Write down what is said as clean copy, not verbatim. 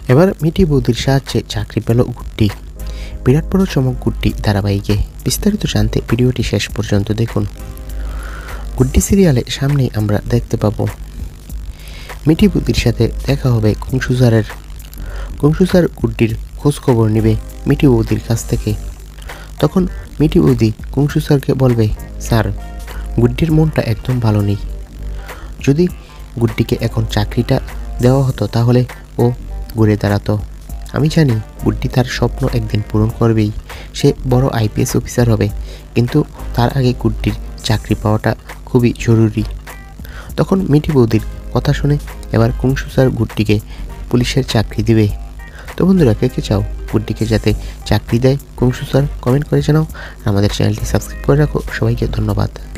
এবার মিটি বৌদির সাহায্যে চাকরি পেল গুড্ডি। বিরাট বড় চমক গুড্ডি ধারাবাহিকে। বিস্তারিত জানতে ভিডিওটি শেষ পর্যন্ত দেখুন। গুড্ডি সিরিয়ালে সামনেই আমরা দেখতে পাবো মিটি বৌদির সাথে দেখা হবে কুংসুজারের। কুংসুজার গুড্ডির খোঁজ খবর নেবে মিটি বৌদির কাছ থেকে। তখন মিটি বৌদি কুংসুজারকে বলবে, স্যার, গুড্ডির মনটা একদম ভালো নেই। যদি গুড্ডিকে এখন চাকরিটা দেওয়া হতো তাহলে ও ঘুরে দাঁড়াতো। আমি জানি গুড্ডি তার স্বপ্ন একদিন পূরণ করবেই, সে বড় আইপিএস অফিসার হবে, কিন্তু তার আগে গুড্ডির চাকরি পাওয়াটা খুবই জরুরি। তখন মিটি বৌদির কথা শুনে এবার কুংসুজার গুড্ডিকে পুলিশের চাকরি দিবে। তো বন্ধুরা, কে কে চাও গুড্ডিকে যাতে চাকরি দেয় কুংসুজার, কমেন্ট করে জানাও। আমাদের চ্যানেলটি সাবস্ক্রাইব করে রাখো। সবাইকে ধন্যবাদ।